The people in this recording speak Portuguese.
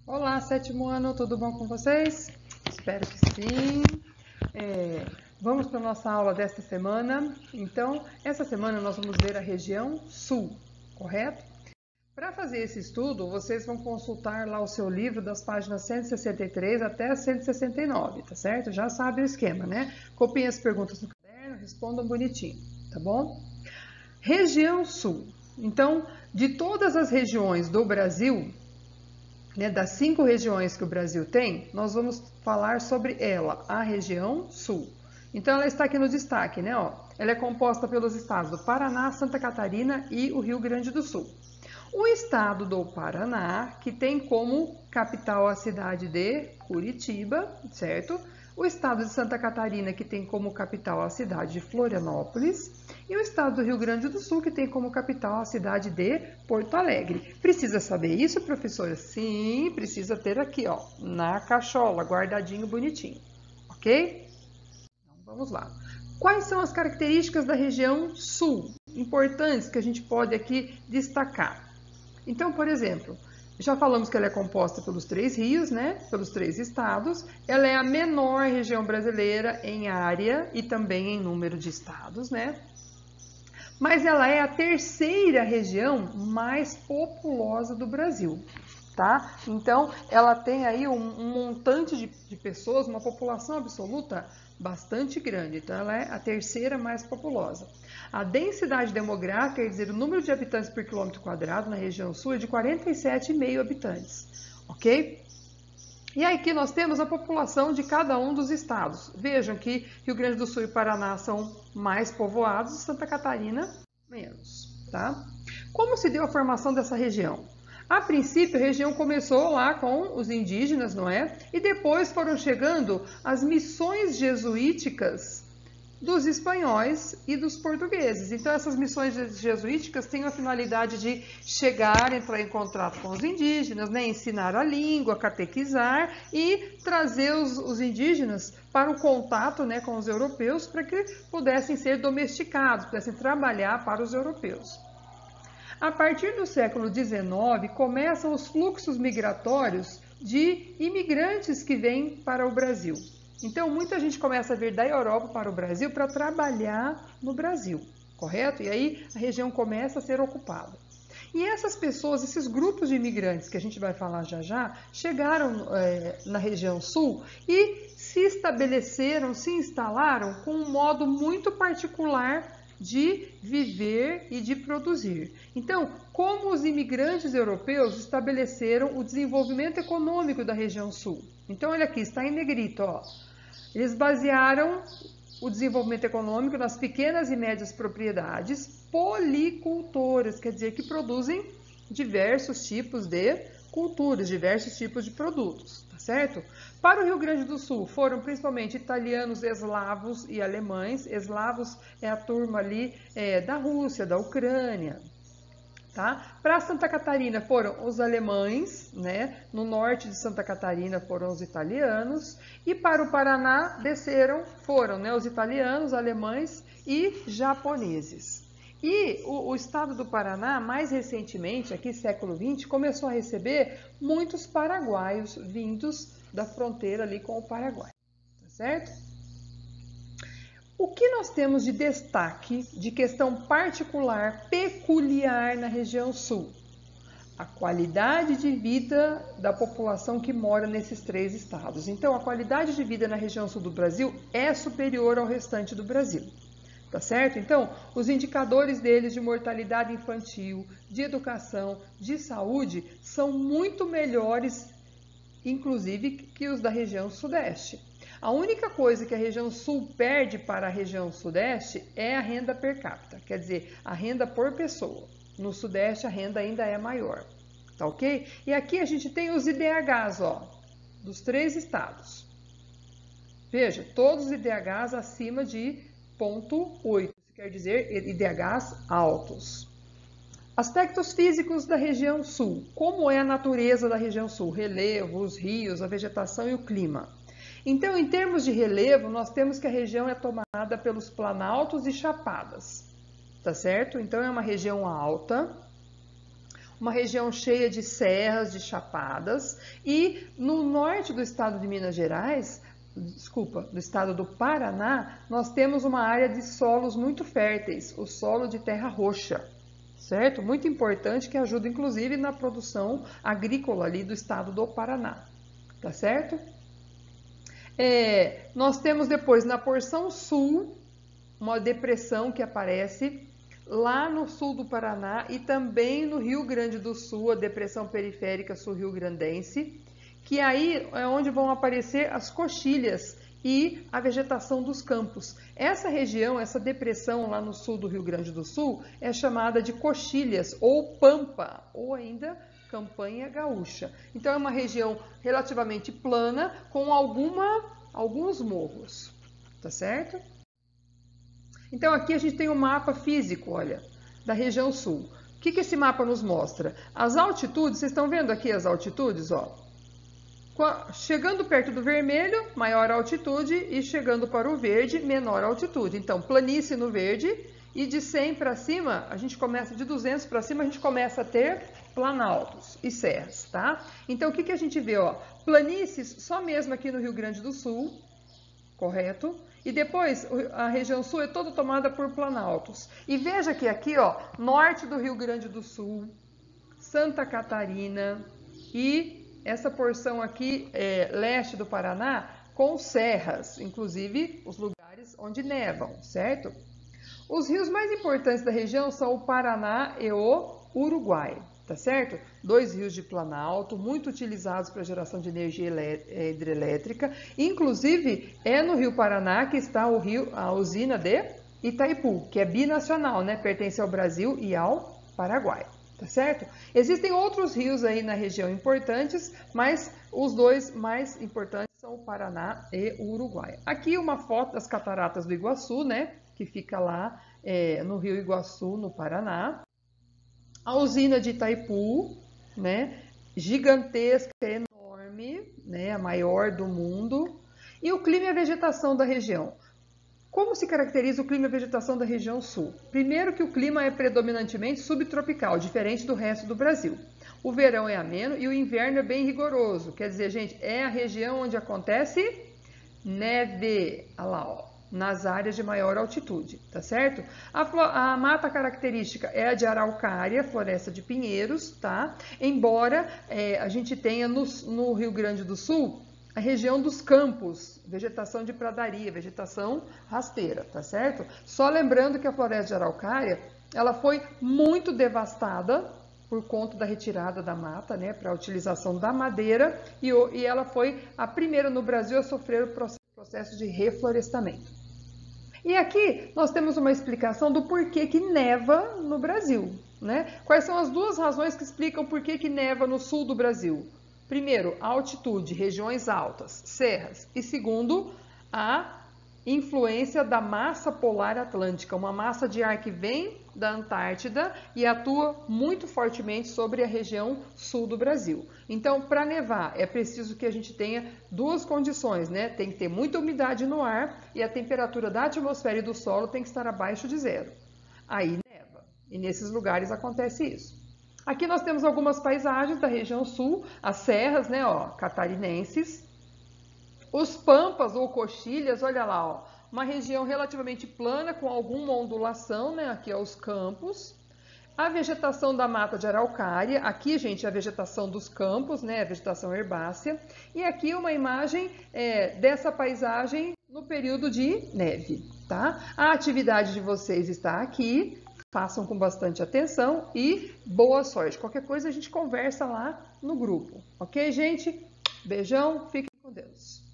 Olá, sétimo ano, tudo bom com vocês? Espero que sim. Vamos para a nossa aula desta semana. Então, essa semana nós vamos ver a região sul, correto? Para fazer esse estudo, vocês vão consultar lá o seu livro das páginas 163 até 169, tá certo? Já sabe o esquema, né? Copiem as perguntas no caderno, respondam bonitinho, tá bom? Região sul. Então, de todas as regiões do Brasil, né, das 5 regiões que o Brasil tem, nós vamos falar sobre ela, a região sul. Então ela está aqui no destaque, né? Ó. Ela é composta pelos estados do Paraná, Santa Catarina e o Rio Grande do Sul. O estado do Paraná, que tem como capital a cidade de Curitiba, certo? O estado de Santa Catarina, que tem como capital a cidade de Florianópolis, e o estado do Rio Grande do Sul, que tem como capital a cidade de Porto Alegre. Precisa saber isso, professora? Sim, precisa ter aqui, ó, na cachola, guardadinho, bonitinho, ok? Então, vamos lá. Quais são as características da região sul importantes que a gente pode aqui destacar? Então, por exemplo, já falamos que ela é composta pelos 3 rios, né? Pelos 3 estados. Ela é a menor região brasileira em área e também em número de estados, né? Mas ela é a terceira região mais populosa do Brasil, tá? Então, ela tem aí um montante de pessoas, uma população absoluta bastante grande. Então, ela é a terceira mais populosa. A densidade demográfica, quer dizer, o número de habitantes por quilômetro quadrado na região sul é de 47,5 habitantes, ok? E aí aqui nós temos a população de cada um dos estados. Vejam que Rio Grande do Sul e Paraná são mais povoados e Santa Catarina menos, tá? Como se deu a formação dessa região? A princípio, a região começou lá com os indígenas, não é? E depois foram chegando as missões jesuíticas dos espanhóis e dos portugueses. Então, essas missões jesuíticas têm a finalidade de chegar, entrar em contato com os indígenas, né, ensinar a língua, catequizar e trazer os indígenas para o contato, né, com os europeus para que pudessem ser domesticados, pudessem trabalhar para os europeus. A partir do século XIX, começam os fluxos migratórios de imigrantes que vêm para o Brasil. Então, muita gente começa a vir da Europa para o Brasil para trabalhar no Brasil, correto? E aí a região começa a ser ocupada. E essas pessoas, esses grupos de imigrantes que a gente vai falar já já, chegaram na região sul e se estabeleceram, se instalaram com um modo muito particular de viver e de produzir. Então, como os imigrantes europeus estabeleceram o desenvolvimento econômico da região sul? Então, olha aqui, está em negrito, ó. Eles basearam o desenvolvimento econômico nas pequenas e médias propriedades policultoras, quer dizer, que produzem diversos tipos de culturas, diversos tipos de produtos, tá certo? Para o Rio Grande do Sul foram principalmente italianos, eslavos e alemães. Eslavos é a turma ali da Rússia, da Ucrânia. Tá? Para Santa Catarina foram os alemães, né? No norte de Santa Catarina foram os italianos, e para o Paraná foram, né, os italianos, alemães e japoneses. E o estado do Paraná, mais recentemente, aqui século XX, começou a receber muitos paraguaios vindos da fronteira ali com o Paraguai, tá certo? O que nós temos de destaque, de questão particular, peculiar na região sul? A qualidade de vida da população que mora nesses 3 estados. Então, a qualidade de vida na região sul do Brasil é superior ao restante do Brasil. Tá certo? Então, os indicadores deles de mortalidade infantil, de educação, de saúde, são muito melhores, inclusive, que os da região sudeste. A única coisa que a região sul perde para a região sudeste é a renda per capita, quer dizer, a renda por pessoa. No sudeste a renda ainda é maior, tá ok? E aqui a gente tem os IDHs, ó, dos 3 estados. Veja, todos os IDHs acima de 0,8, isso quer dizer IDHs altos. Aspectos físicos da região sul. Como é a natureza da região sul? Relevo, os rios, a vegetação e o clima. Então, em termos de relevo, nós temos que a região é tomada pelos planaltos e chapadas, tá certo? Então, é uma região alta, uma região cheia de serras, de chapadas, e no norte do estado de Minas Gerais, do estado do Paraná, nós temos uma área de solos muito férteis, o solo de terra roxa, certo? Muito importante, que ajuda inclusive na produção agrícola ali do estado do Paraná, tá certo? Nós temos depois na porção sul uma depressão que aparece lá no sul do Paraná e também no Rio Grande do Sul, a depressão periférica sul-rio-grandense, que aí é onde vão aparecer as coxilhas e a vegetação dos campos. Essa região, essa depressão lá no sul do Rio Grande do Sul é chamada de coxilhas ou pampa, ou ainda campanha gaúcha. Então é uma região relativamente plana com alguns morros, tá certo? Então aqui a gente tem um mapa físico, olha, da região sul. O que esse mapa nos mostra? As altitudes, vocês estão vendo aqui as altitudes, ó? Chegando perto do vermelho, maior altitude, e chegando para o verde, menor altitude. Então, planície no verde, e de 100 para cima, a gente começa, de 200 para cima, a gente começa a ter planaltos e serras, tá? Então, o que a gente vê, ó? Planícies só mesmo aqui no Rio Grande do Sul, correto? E depois, a região sul é toda tomada por planaltos. E veja que aqui, ó, norte do Rio Grande do Sul, Santa Catarina e essa porção aqui, leste do Paraná, com serras, inclusive os lugares onde nevam, certo? Os rios mais importantes da região são o Paraná e o Uruguai, tá certo? 2 rios de planalto, muito utilizados para geração de energia hidrelétrica. Inclusive, é no Rio Paraná que está a usina de Itaipu, que é binacional, né? Pertence ao Brasil e ao Paraguai. Tá certo? Existem outros rios aí na região importantes, mas os 2 mais importantes são o Paraná e o Uruguai. Aqui uma foto das cataratas do Iguaçu, né? Que fica lá no Rio Iguaçu, no Paraná. A usina de Itaipu, né? Gigantesca, enorme, né? A maior do mundo. E o clima e a vegetação da região. Como se caracteriza o clima e a vegetação da região sul? Primeiro que o clima é predominantemente subtropical, diferente do resto do Brasil. O verão é ameno e o inverno é bem rigoroso. Quer dizer, gente, é a região onde acontece neve, olha lá, ó, nas áreas de maior altitude, tá certo? A mata característica é a de araucária, floresta de pinheiros, tá? Embora a gente tenha no Rio Grande do Sul a região dos campos, vegetação de pradaria, vegetação rasteira, tá certo? Só lembrando que a floresta de araucária, ela foi muito devastada por conta da retirada da mata, né, para a utilização da madeira, e ela foi a primeira no Brasil a sofrer o processo de reflorestamento. E aqui nós temos uma explicação do porquê que neva no Brasil, né? Quais são as 2 razões que explicam por que neva no sul do Brasil? Primeiro, a altitude, regiões altas, serras. E segundo, a influência da massa polar atlântica, uma massa de ar que vem da Antártida e atua muito fortemente sobre a região sul do Brasil. Então, para nevar, é preciso que a gente tenha 2 condições, né? Tem que ter muita umidade no ar e a temperatura da atmosfera e do solo tem que estar abaixo de 0. Aí neva. E nesses lugares acontece isso. Aqui nós temos algumas paisagens da região sul, as serras, né, ó, catarinenses, os pampas ou coxilhas, olha lá, ó, uma região relativamente plana com alguma ondulação, né, aqui ó, os campos, a vegetação da mata de araucária, aqui, gente, a vegetação dos campos, né, a vegetação herbácea, e aqui uma imagem dessa paisagem no período de neve, tá? A atividade de vocês está aqui. Façam com bastante atenção e boa sorte. Qualquer coisa a gente conversa lá no grupo. Ok, gente? Beijão, fiquem com Deus.